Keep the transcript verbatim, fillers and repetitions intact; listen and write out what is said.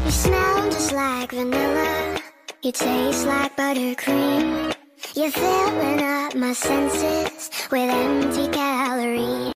You smell just like vanilla. You taste like buttercream. You're filling up my senses with empty calories.